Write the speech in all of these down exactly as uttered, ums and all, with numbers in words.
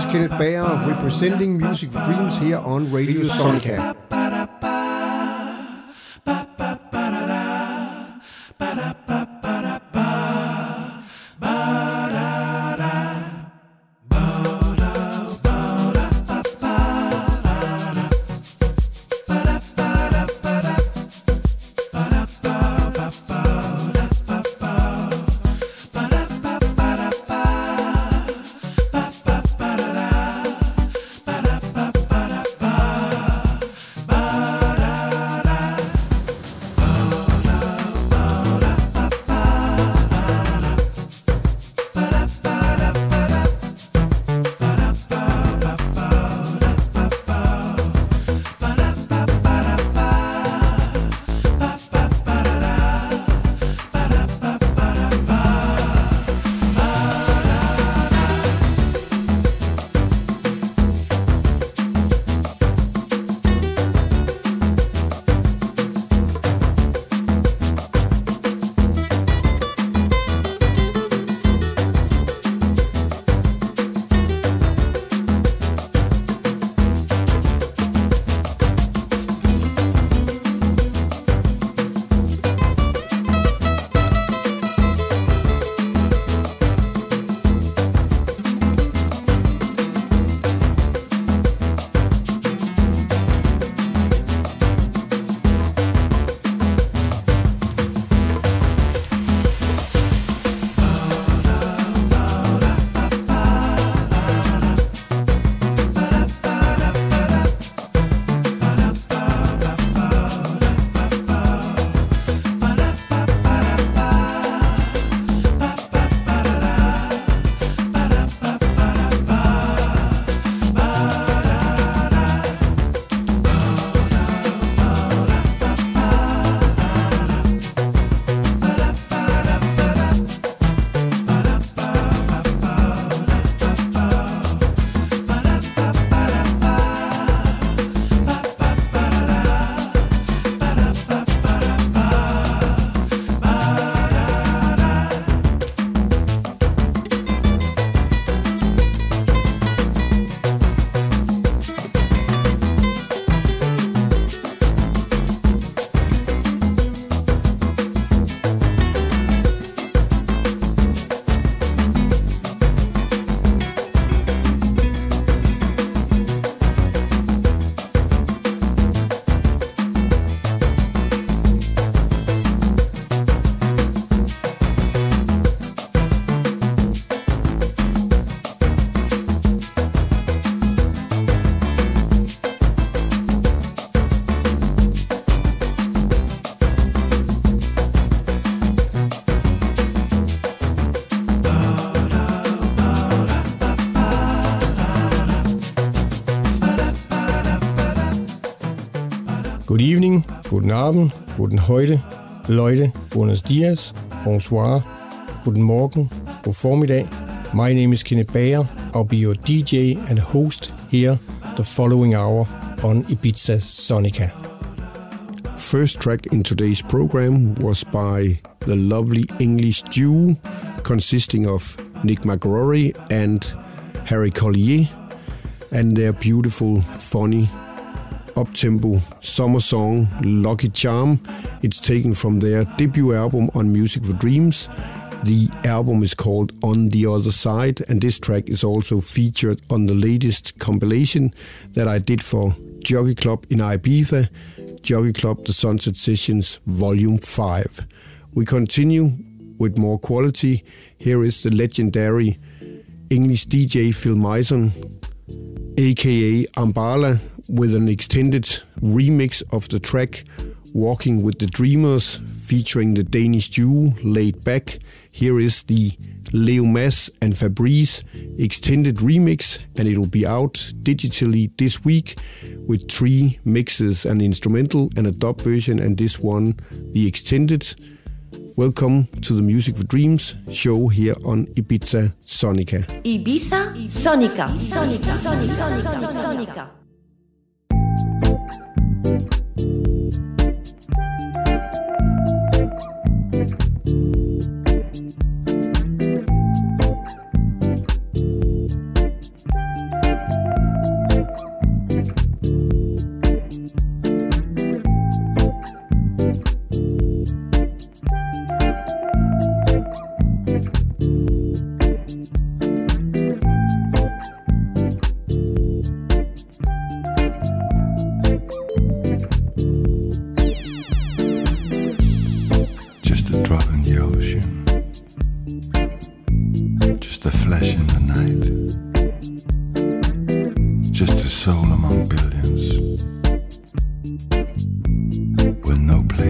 Kenneth Bager representing Music for Dreams here on Radio Sonica. Good evening, guten Abend, guten heute, Leute, buenos dias, bonsoir, guten morgen, god formiddag. My name is Kenneth Bager. I'll be your D J and host here the following hour on Ibiza Sonica. First track in today's program was by the lovely English duo consisting of Nick McGrory and Harry Collier and their beautiful, funny, up-tempo summer song Lucky Charm. It's taken from their debut album on Music for Dreams. The album is called On the Other Side, and this track is also featured on the latest compilation that I did for Jockey Club in Ibiza, Jockey Club The Sunset Sessions Volume five. We continue with more quality. Here is the legendary English D J Phil Mison, aka Ambala, with an extended remix of the track Walking with the Dreamers, featuring the Danish duo Laid Back. Here is the Leo Mass and Fabrice extended remix, and it'll be out digitally this week with three mixes, an instrumental and a dub version, and this one, the extended. Welcome to the Music for Dreams show here on Ibiza Sonica. Ibiza Sonica. Sonica. Sonica. Sonica. Sonica.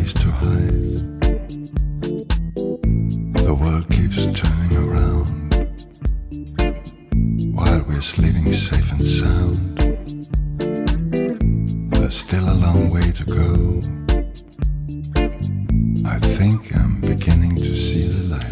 place to hide. The world keeps turning around while we're sleeping safe and sound. There's still a long way to go. I think I'm beginning to see the light.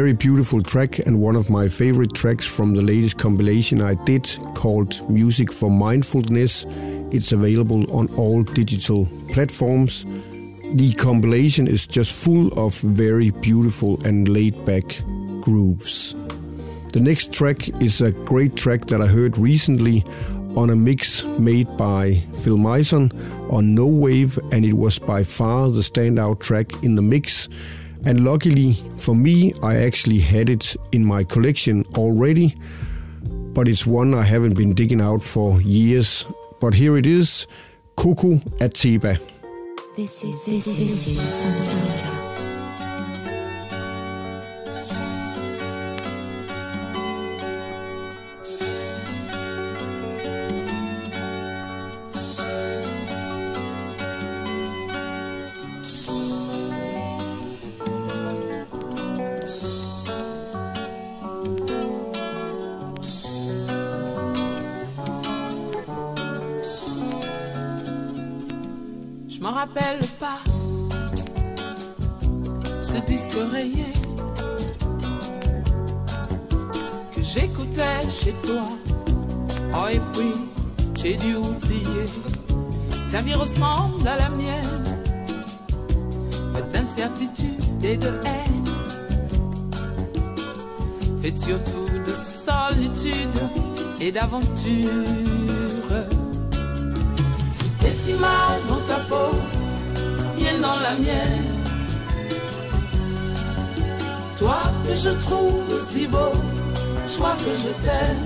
very beautiful track and one of my favorite tracks from the latest compilation I did called Music for Mindfulness. It's available on all digital platforms. The compilation is just full of very beautiful and laid-back grooves. The next track is a great track that I heard recently on a mix made by Phil Mison on No Wave, and it was by far the standout track in the mix. And luckily for me, I actually had it in my collection already, but it's one I haven't been digging out for years. But here it is, Coco Ateba. This is, this is, this is Sonica. Je m'en rappelle pas, ce disque rayé que j'écoutais chez toi. Oh, et puis j'ai dû oublier. Ta vie ressemble à la mienne, faite d'incertitude et de haine, faite surtout de solitude et d'aventure. T'es si mal dans ta peau, bien dans la mienne. Toi que je trouve si beau, je crois que je t'aime.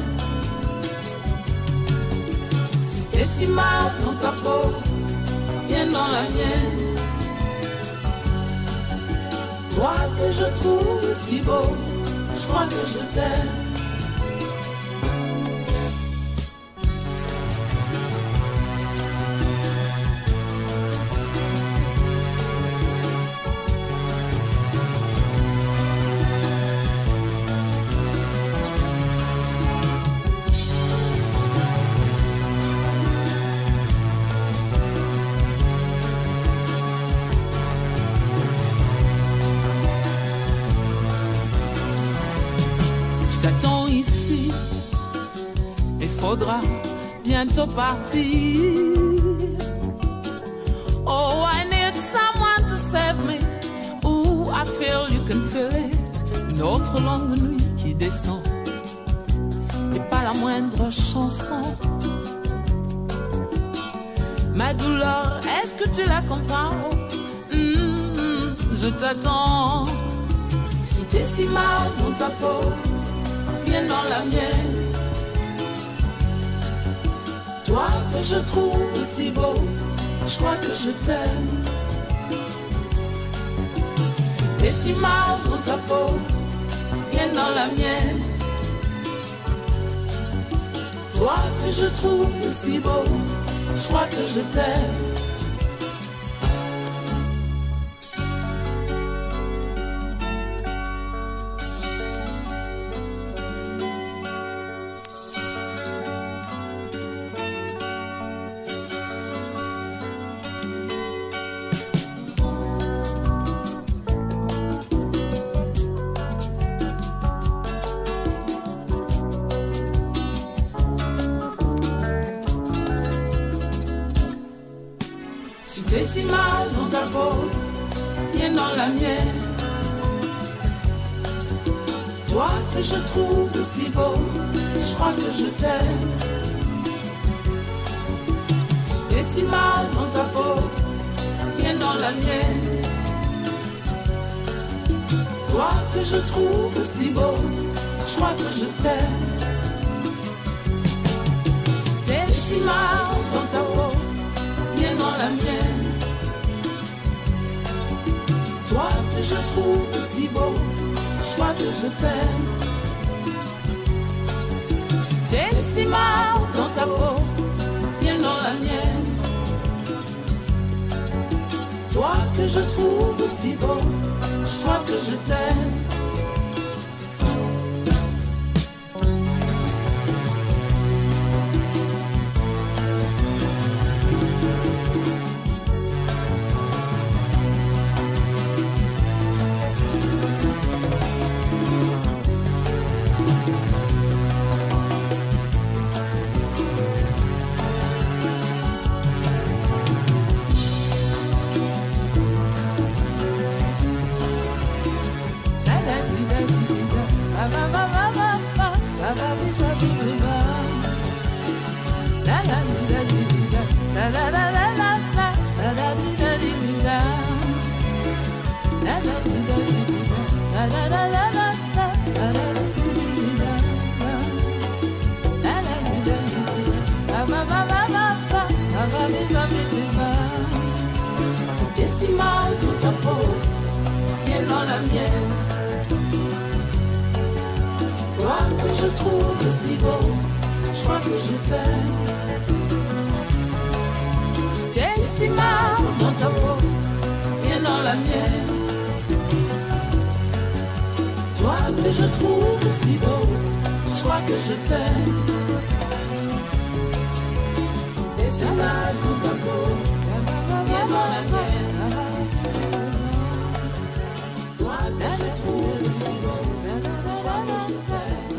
Si t'es si mal dans ta peau, bien dans la mienne. Toi que je trouve si beau, je crois que je t'aime. J'attends ici, il faudra bientôt partir. Oh, I need someone to save me. Ooh, I feel you can feel it. Une autre longue nuit qui descend, et pas la moindre chanson. Ma douleur, est-ce que tu la comprends? Mmh, je t'attends. Si t'es si mal dans ta peau, viens dans la mienne. Toi que je trouve si beau, je crois que je t'aime. Si t'es si mal dans ta peau, viens dans la mienne. Toi que je trouve si beau, je crois que je t'aime. Si t'es si mal dans ta peau, viens dans la mienne. Toi que je trouve si beau, je crois que je t'aime. Si t'es si mal dans ta peau, viens dans la mienne. Toi que je trouve si beau, je crois que je t'aime. Si t'es si mal dans ta peau, viens dans la mienne. Toi que je trouve si beau, je crois que je t'aime. Si t'es si mal dans ta peau, viens dans la mienne. Toi que je trouve si beau, je crois que je t'aime. avec mes mains. Si t'es si mal dans ta peau, viens dans la mienne. Toi que je trouve si beau, je crois que je t'aime. Si t'es si mal dans ta peau, viens dans la mienne. Toi que je trouve si beau, je crois que je t'aime. Si t'es si mal dans ta peau, viens dans la mienne. Toi que je trouve si beau, je crois que je t'aime.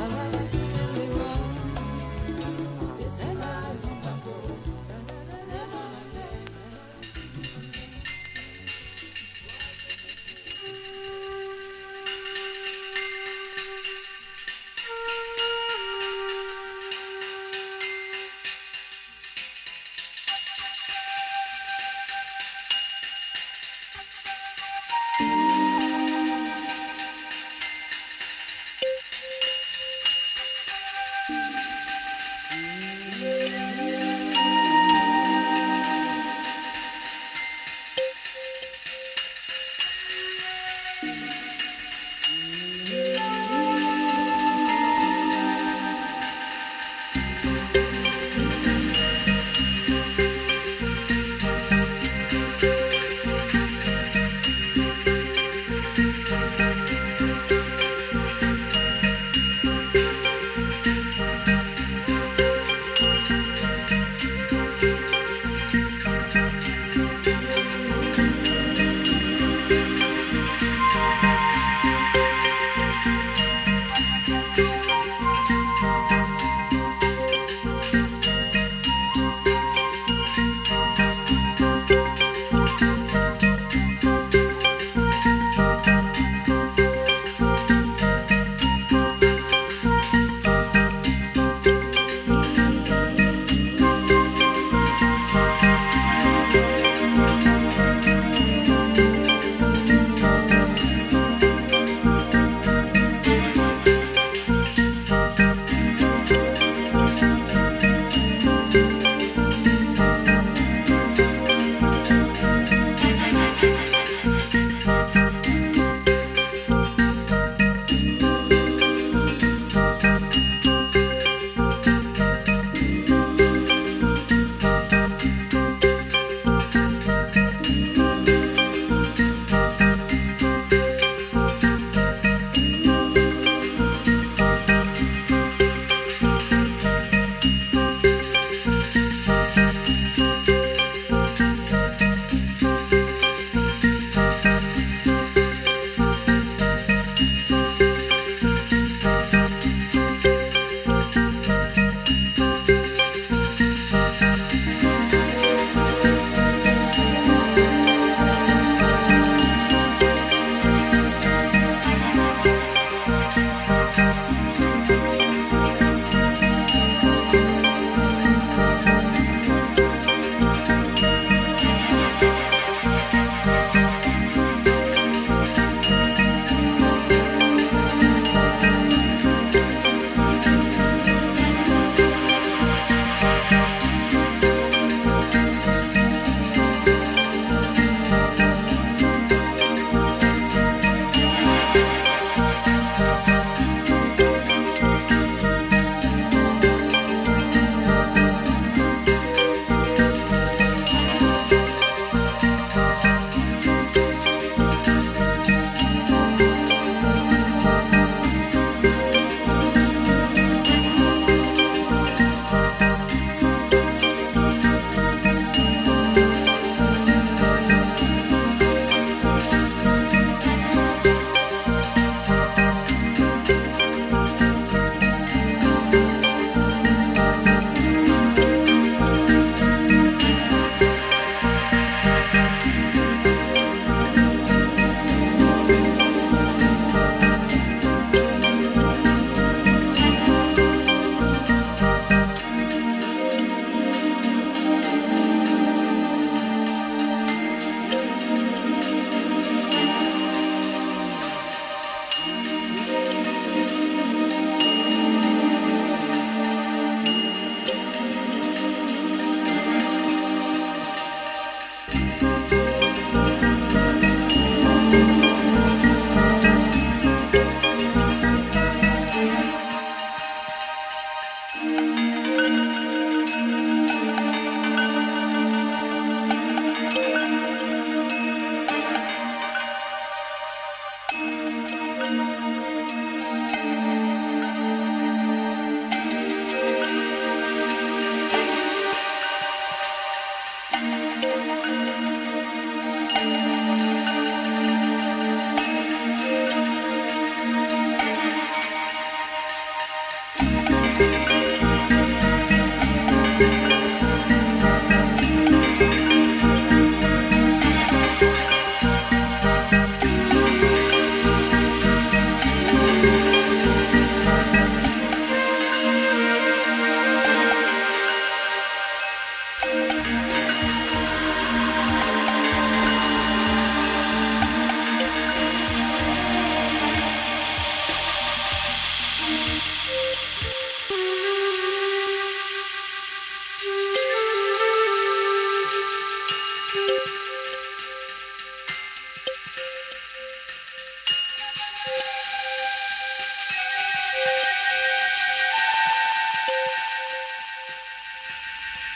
Si t'es si mal dans ta peau, viens dans la mienne.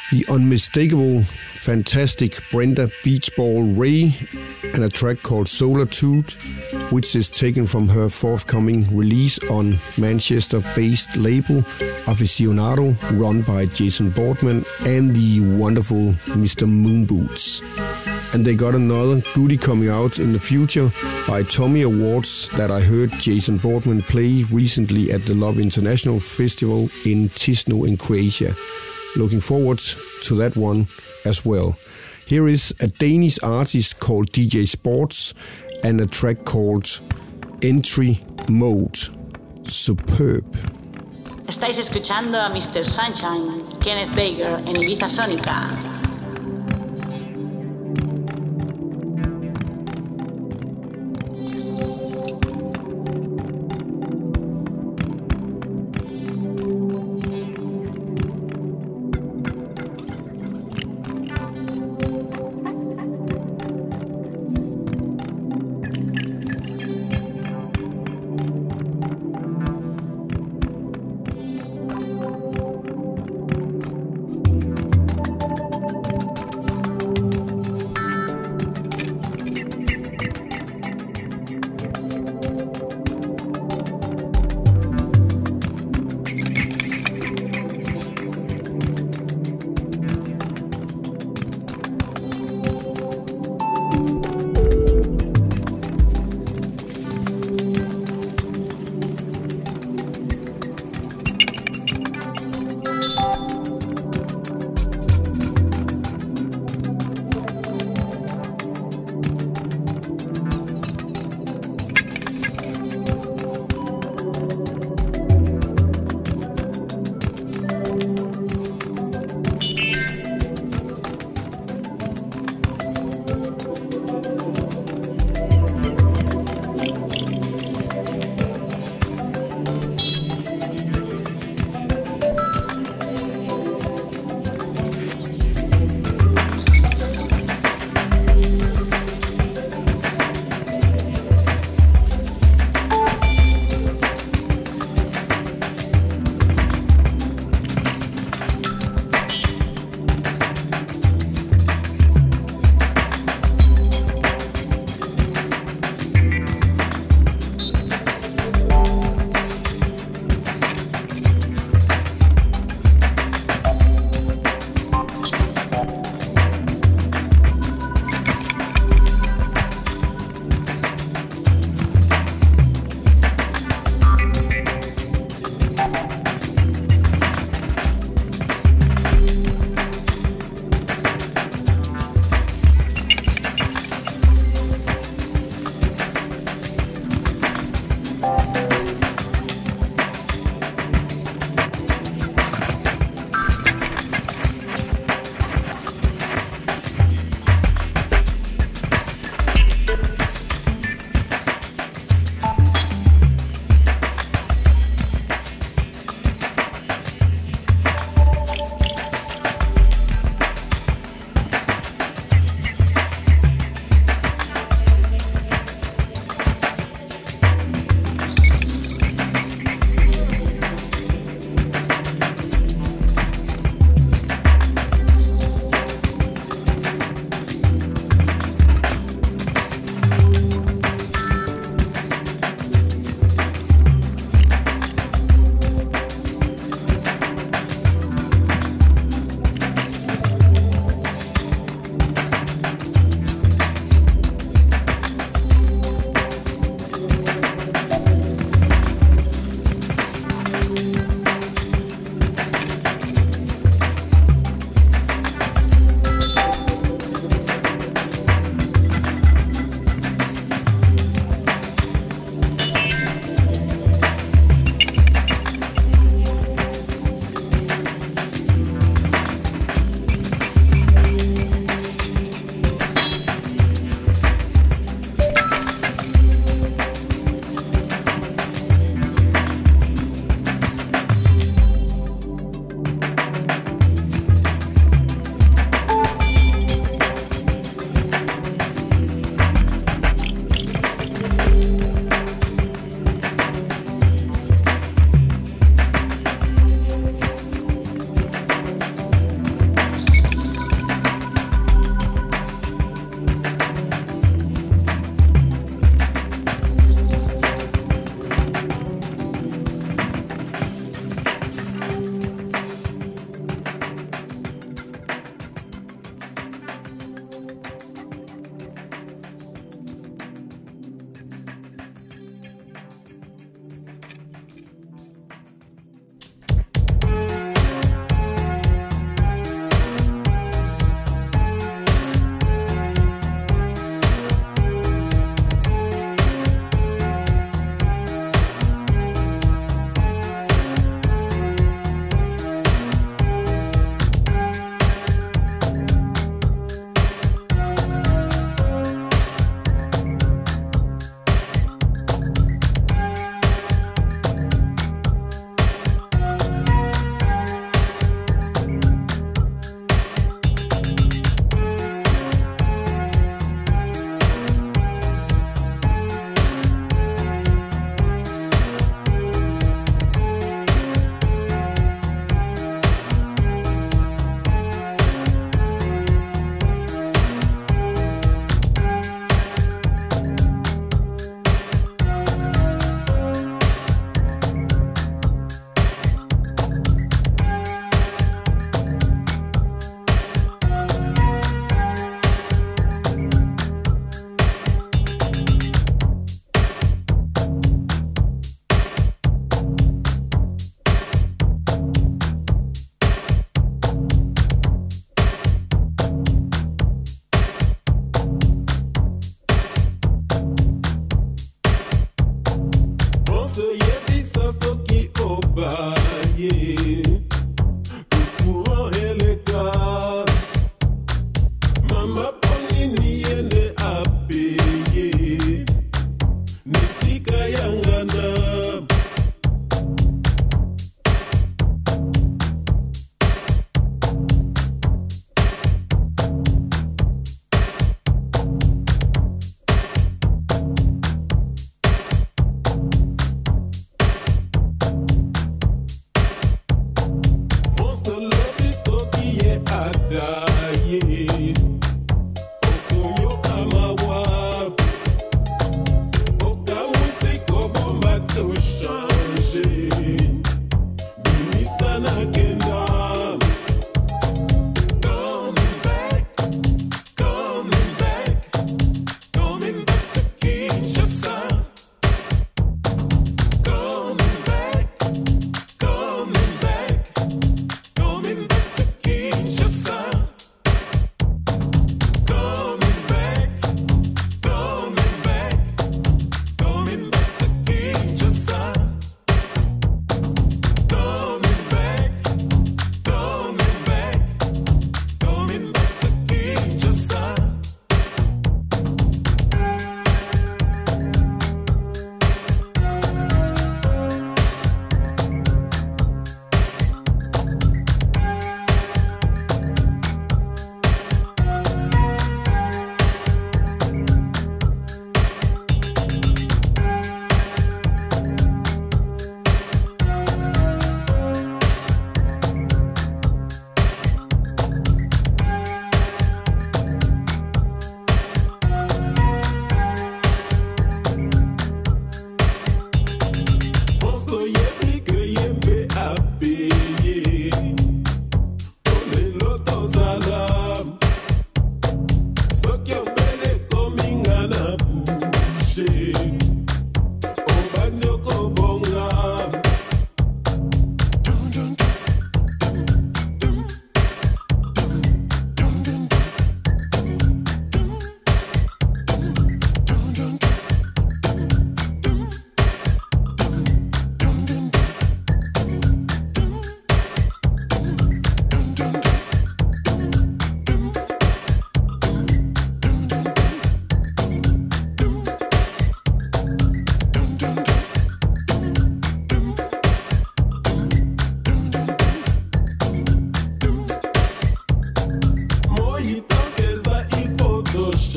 the unmistakable, fantastic Brenda Beach Ball Ray and a track called Solitude, which is taken from her forthcoming release on Manchester-based label Aficionado, run by Jason Boardman and the wonderful Mister Moonboots. And they got another goodie coming out in the future by Tommy Awards that I heard Jason Boardman play recently at the Love International Festival in Tisno in Croatia. Looking forward to that one as well. Here is a Danish artist called D J Sports and a track called Entry Mode. Superb. Estáis escuchando a mister Sunshine, Kenneth Baker en Ibiza Sónica.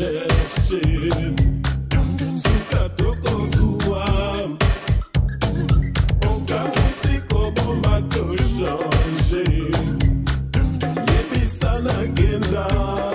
chercher. Suka toko suam. On ka rester comme ma to changer. Yebi sana genda.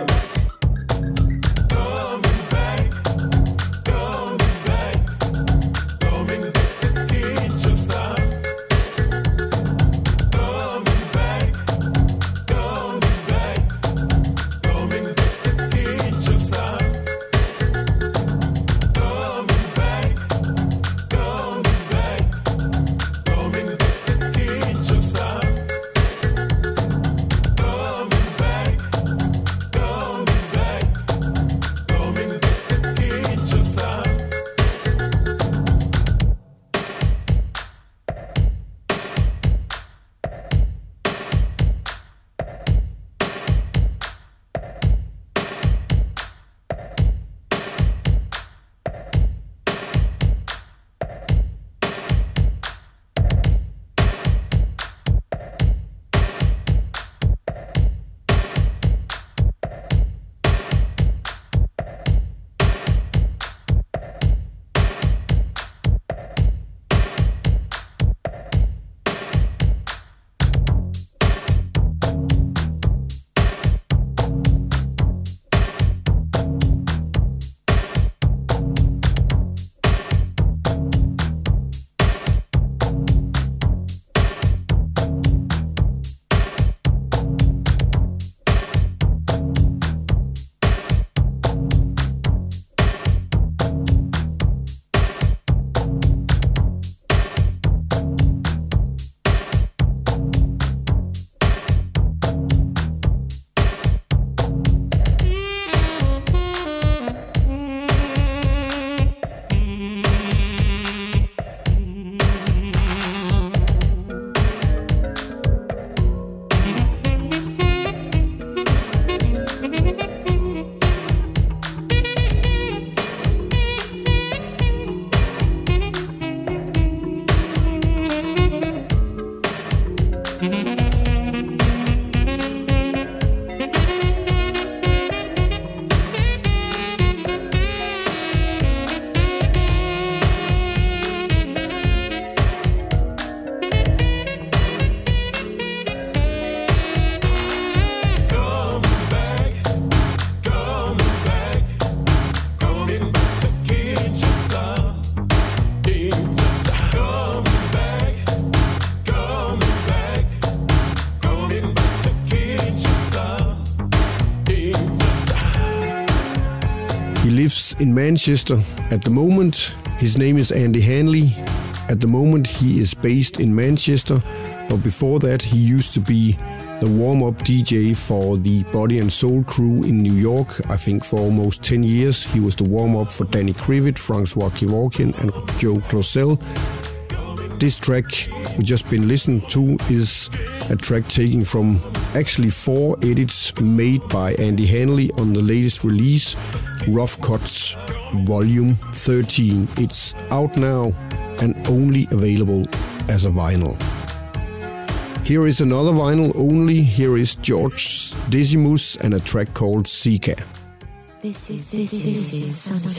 In Manchester at the moment. His name is Andy Hanley. At the moment he is based in Manchester, but before that he used to be the warm-up D J for the Body and Soul crew in New York. I think for almost ten years he was the warm-up for Danny Krivit, Francois Kevorkian and Joe Closell. This track we just been listening to is a track taken from actually four edits made by Andy Hanley on the latest release, Rough Cuts Volume thirteen. It's out now and only available as a vinyl. Here is another vinyl only. Here is George Decimus and a track called Sika. This is, this is, this is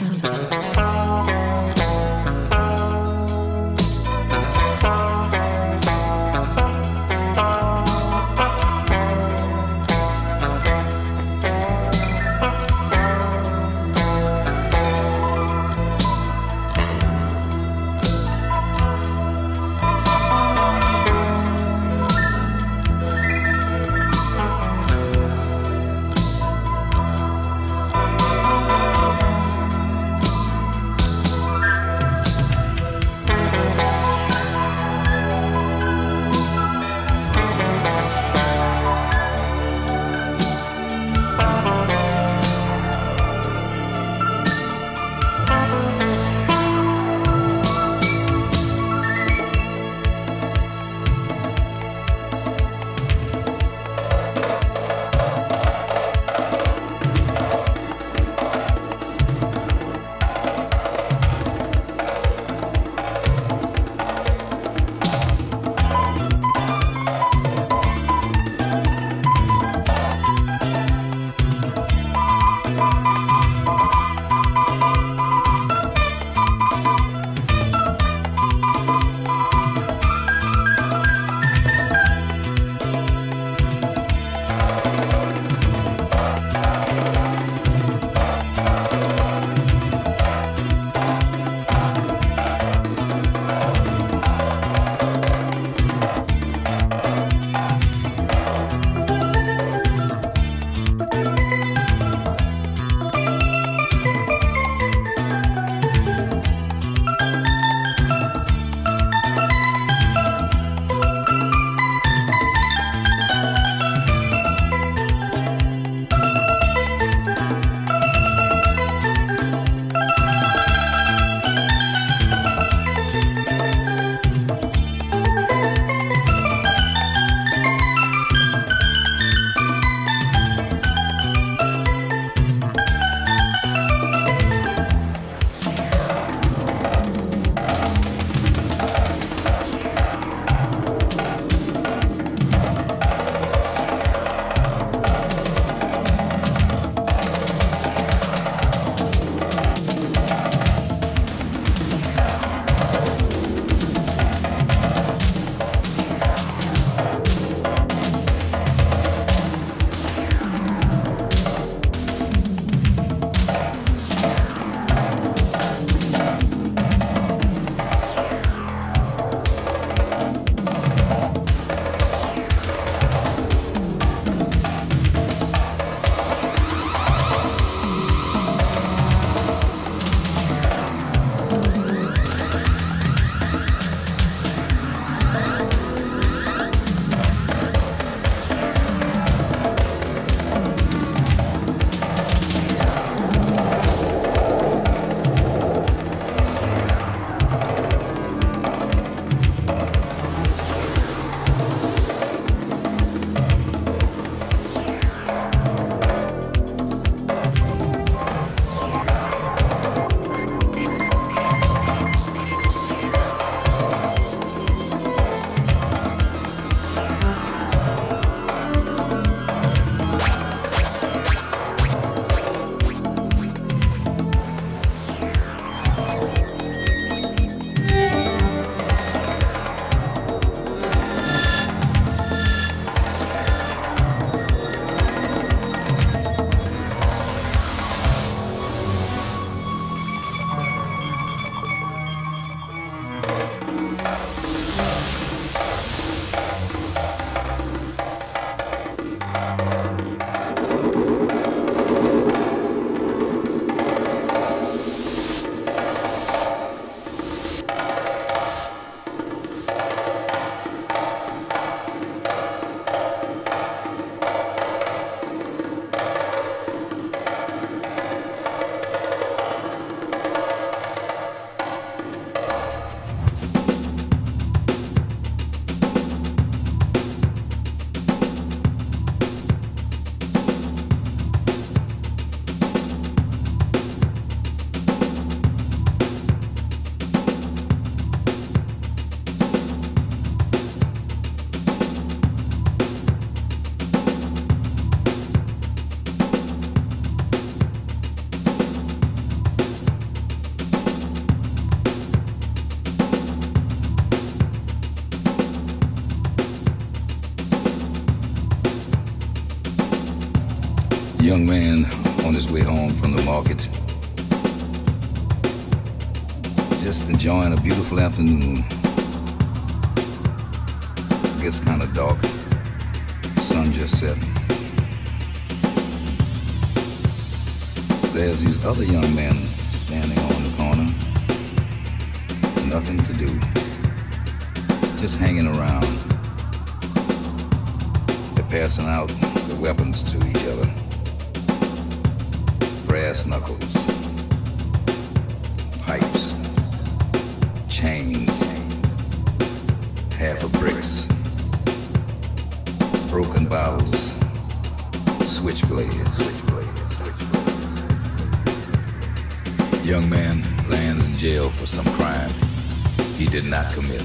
Sonica. young man on his way home from the market, just enjoying a beautiful afternoon. It gets kind of dark. The sun just set. There's these other young men standing on the corner. Nothing to do. Just hanging around. They're passing out the weapons to each other. Brass knuckles. Pipes. Chains. Half of bricks. Broken bottles. Switchblades. Young man lands in jail for some crime he did not commit.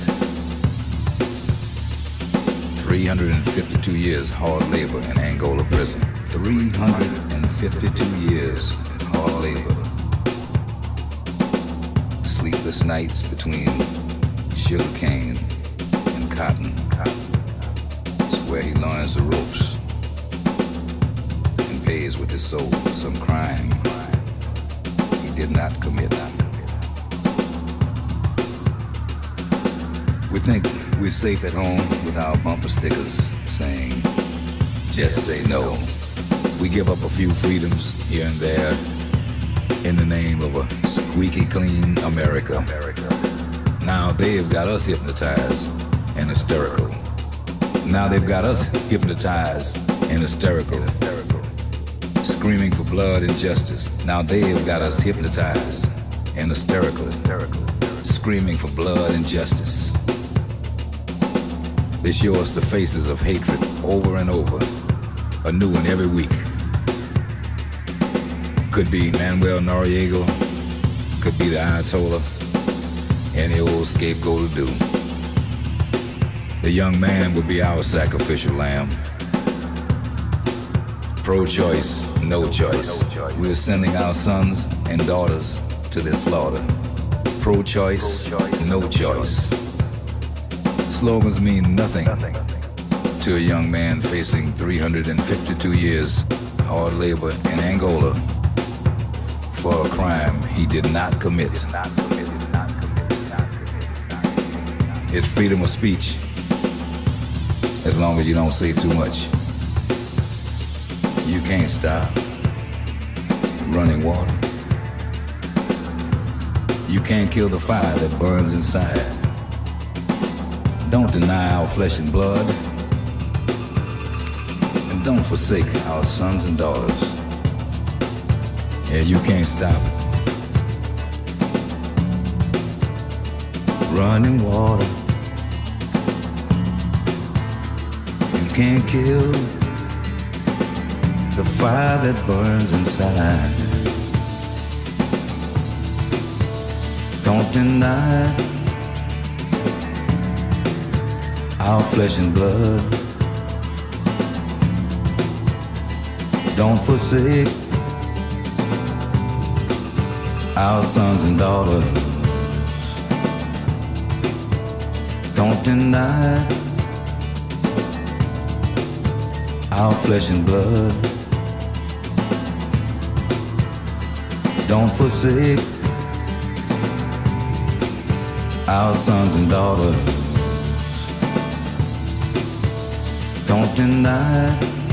three hundred fifty-two years hard labor in Angola prison. three hundred fifty-two years in hard labor. Sleepless nights between sugar cane and cotton. It's where he learns the ropes and pays with his soul for some crime did not commit. We think we're safe at home with our bumper stickers saying, just say no. We give up a few freedoms here and there in the name of a squeaky clean America. Now they've got us hypnotized and hysterical. Now they've got us hypnotized and hysterical. Screaming for blood and justice. Now they've got us hypnotized and hysterical, screaming for blood and justice. They show us the faces of hatred over and over, a new one every week. Could be Manuel Noriega, could be the Ayatollah, any old scapegoat will do. The young man would be our sacrificial lamb. Pro-choice, no choice. We're sending our sons and daughters to this slaughter. Pro-choice, no choice. Slogans mean nothing to a young man facing three hundred fifty-two years hard labor in Angola for a crime he did not commit. It's freedom of speech, as long as you don't say too much. You can't stop running water. You can't kill the fire that burns inside. Don't deny our flesh and blood. And don't forsake our sons and daughters. Yeah, you can't stop running water. You can't kill the fire that burns inside. Don't deny our flesh and blood. Don't forsake our sons and daughters. Don't deny our flesh and blood. Don't forsake our sons and daughters. Don't deny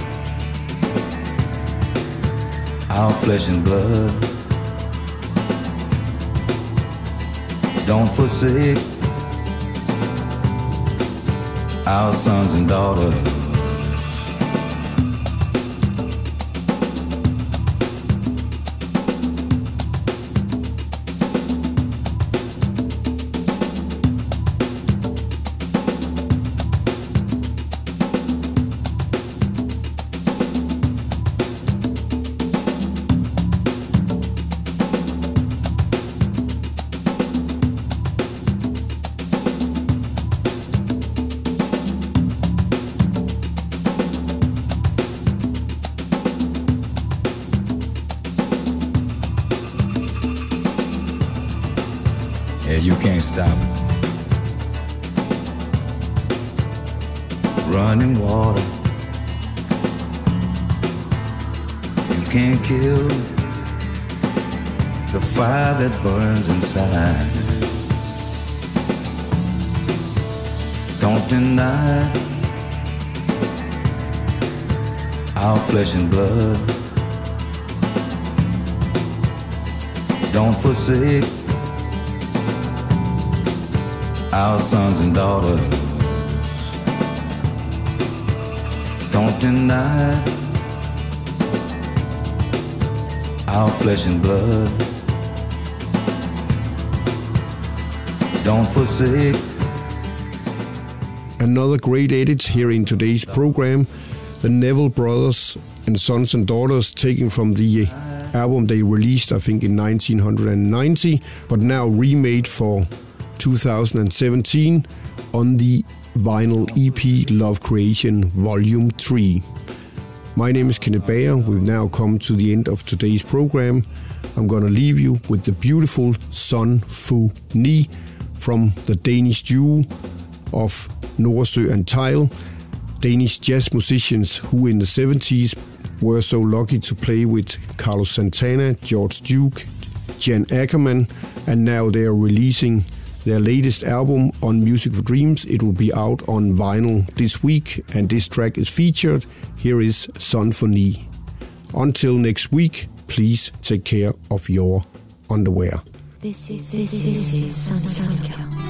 our flesh and blood. Don't forsake our sons and daughters. You can't stop running water. You can't kill the fire that burns inside. Don't deny our flesh and blood. Don't forsake our sons and daughters. Don't deny our flesh and blood. Don't forsake. Another great edit here in today's program. The Neville Brothers and Sons and Daughters, taken from the album they released, I think, in nineteen ninety, but now remade for two thousand seventeen on the vinyl E P Love Creation Volume three. My name is Kenneth Bager. We've now come to the end of today's program. I'm going to leave you with the beautiful Sun Fu Ni from the Danish duo of Nordsø and Tile, Danish jazz musicians who in the seventies were so lucky to play with Carlos Santana, George Duke, Jan Ackerman, and now they are releasing their latest album on Music for Dreams. It will be out on vinyl this week, and this track is featured. Here is Sun Fu Ni. Until next week, please take care of your underwear. This is, this is, this is Sonica.